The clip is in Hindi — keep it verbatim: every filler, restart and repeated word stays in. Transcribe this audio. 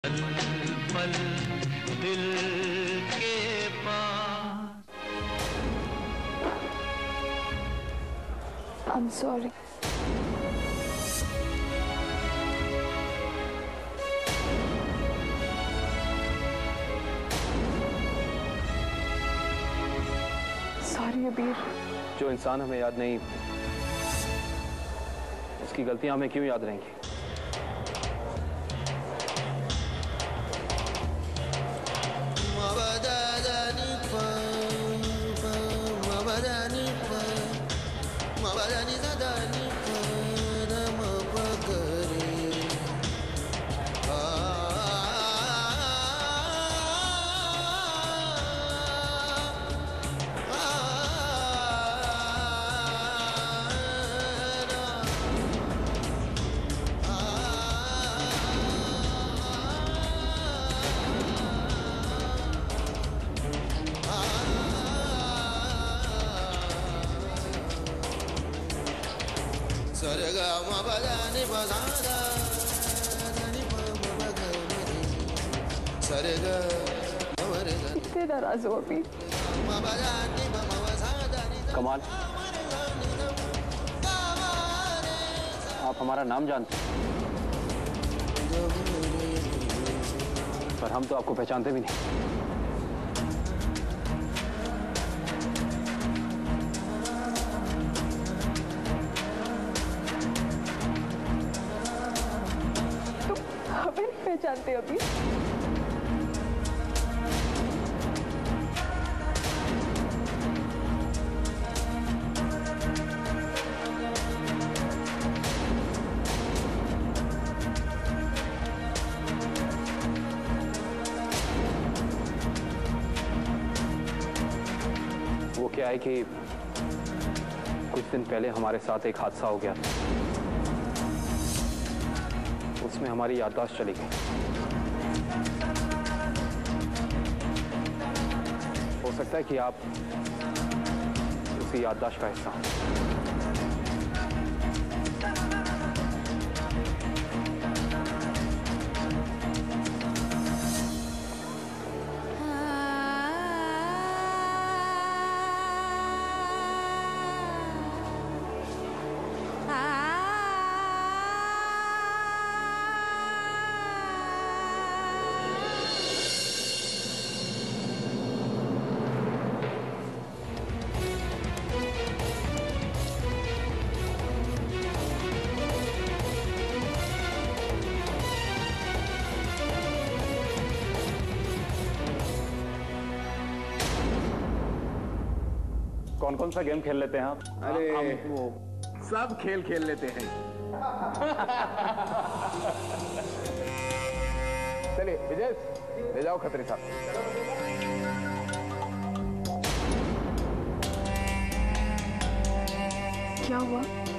पल दिल के पास। I'm sorry. सॉरी अबीर। जो इंसान हमें याद नहीं, उसकी गलतियां हमें क्यों याद रहेंगी? कितने नाराज हो अभी? कमाल, आप हमारा नाम जानते हैं, पर हम तो आपको पहचानते भी नहीं। हमें नहीं पहचानते अभी? वो क्या है कि कुछ दिन पहले हमारे साथ एक हादसा हो गया था, उसमें हमारी याददाश्त चली गई। हो सकता है कि आप उसी याददाश्त का हिस्सा हो। कौन कौन सा गेम खेल लेते हैं आप? अरे हम वो सब खेल खेल लेते हैं। चलिए विजय, ले जाओ खत्री साहब। क्या हुआ?